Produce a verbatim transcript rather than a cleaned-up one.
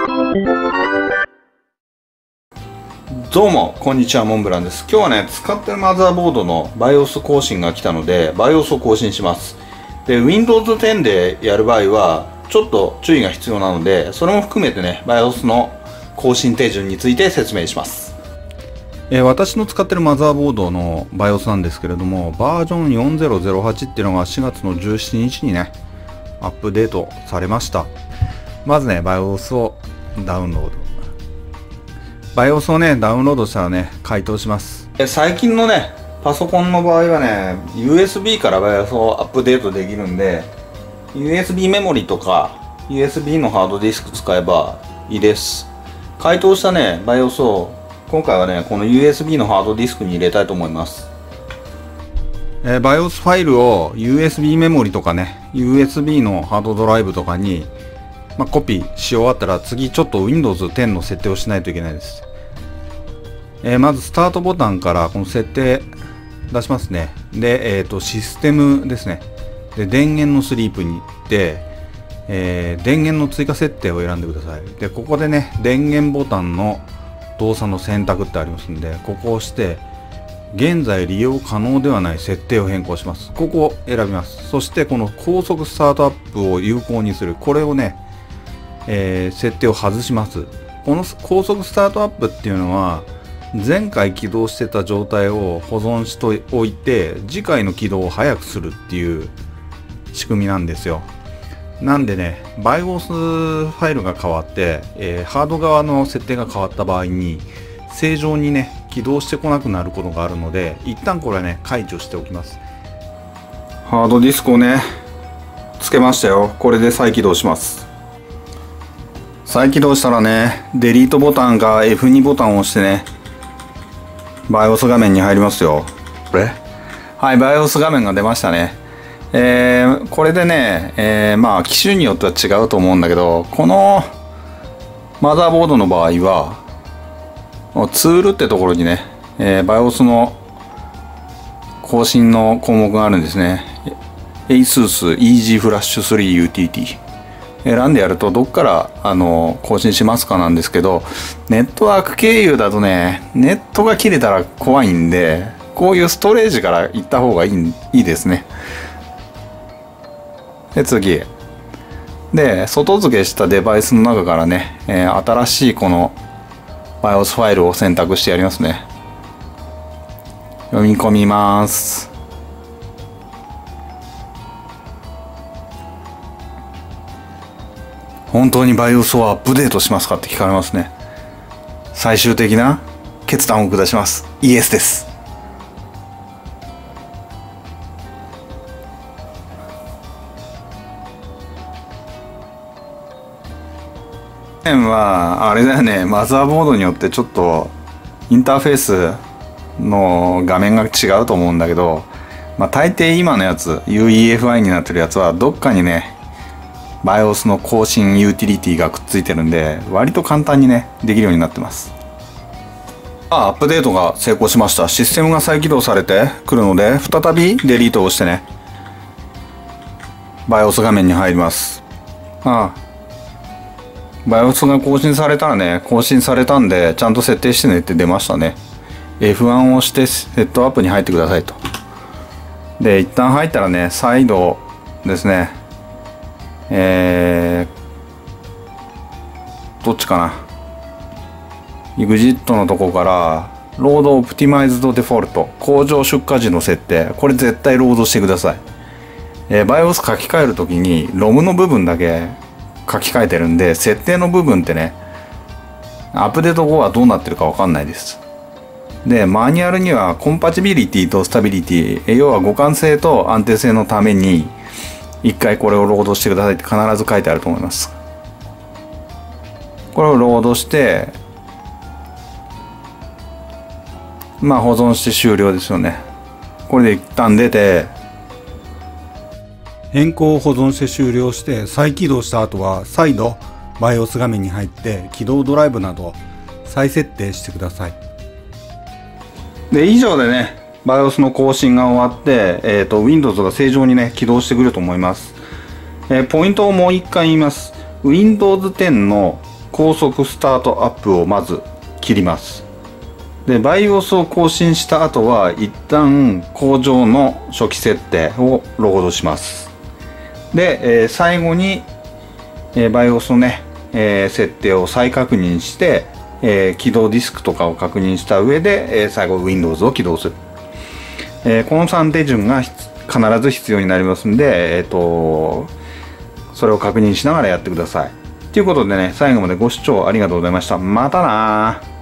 どうもこんにちは、モンブランです。今日はね、使ってるマザーボードの バイオス 更新が来たので バイオス を更新します。で ウィンドウズテン でやる場合はちょっと注意が必要なので、それも含めてね バイオス の更新手順について説明します。えー、私の使ってるマザーボードの バイオス なんですけれども、バージョンよんせんはちっていうのがしがつのじゅうしちにちにねアップデートされました。まずね バイオス をダウンロード、バイオス をねダウンロードしたらね解凍します。最近のねパソコンの場合はね ユーエスビー から バイオス をアップデートできるんで、 ユーエスビー メモリとか ユーエスビー のハードディスク使えばいいです。解凍したね バイオス を今回はねこの ユーエスビー のハードディスクに入れたいと思います。えー、バイオス ファイルを ユーエスビー メモリとかね ユーエスビー のハードドライブとかに、まあ、コピーし終わったら次ちょっと ウィンドウズテン の設定をしないといけないです。えー、まずスタートボタンからこの設定出しますね。で、えーと、システムですね。で、電源のスリープに行って、えー、電源の追加設定を選んでください。で、ここでね、電源ボタンの動作の選択ってありますんで、ここを押して、現在利用可能ではない設定を変更します。ここを選びます。そして、この高速スタートアップを有効にする。これをね、えー、設定を外します。この高速スタートアップっていうのは、前回起動してた状態を保存しておいて次回の起動を早くするっていう仕組みなんですよ。なんでね バイオス ファイルが変わって、えー、ハード側の設定が変わった場合に正常にね起動してこなくなることがあるので、一旦これはね解除しておきます。ハードディスクをねつけましたよ。これで再起動します。再起動したらねデリートボタンか エフに ボタンを押してねバイオス 画面に入りますよ。これはい、バイオス 画面が出ましたね。えー、これでね、えー、まあ機種によっては違うと思うんだけど、このマザーボードの場合はツールってところにね、えー、バイオス の更新の項目があるんですね。 エイスース イージー フラッシュスリー ユーティリティ選んでやるとどっからあの更新しますかなんですけど、ネットワーク経由だとねネットが切れたら怖いんで、こういうストレージから行った方がいい、いいですね。で次で外付けしたデバイスの中からね、えー、新しいこの バイオス ファイルを選択してやりますね。読み込みます。本当に バイオス をアップデートしますかって聞かれますね。最終的な決断を下します。イエスです。はあれだよね、マザーボードによってちょっとインターフェースの画面が違うと思うんだけど、まあ大抵今のやつ ユーイーエフアイ になってるやつはどっかにねバイオス の更新ユーティリティがくっついてるんで、割と簡単にねできるようになってます。あ、アップデートが成功しました。システムが再起動されてくるので、再びデリートをしてね バイオス 画面に入ります。ああ、バイオス が更新されたらね、更新されたんでちゃんと設定してねって出ましたね。 エフワン を押してセットアップに入ってくださいと。で一旦入ったらね再度ですね、えー、どっちかな、 エグジット のとこからロードオプティマイズドデフォルト、工場出荷時の設定、これ絶対ロードしてください。えー、バイオス 書き換えるときに ロム の部分だけ書き換えてるんで、設定の部分ってねアップデート後はどうなってるかわかんないです。でマニュアルにはコンパチビリティとスタビリティ、要は互換性と安定性のために一回これをロードしてくださいって必ず書いてあると思います。これをロードしてまあ保存して終了ですよね。これで一旦出て変更を保存して終了して再起動した後は再度 バイオス 画面に入って起動ドライブなど再設定してください。で以上でね バイオス の更新が終わって、えーと、ウィンドウズ が正常にね起動してくると思います。えー、ポイントをもう一回言います。ウィンドウズテン の高速スタートアップをまず切ります。で、バイオスを更新した後は、一旦工場の初期設定をロードします。で、えー、最後に、えー、バイオスのね、えー、設定を再確認して、えー、起動ディスクとかを確認した上で、えー、最後 Windows を起動する。えー、このさん手順が必ず必要になりますんで、えっと、それを確認しながらやってください。ということでね、最後までご視聴ありがとうございました。またなー。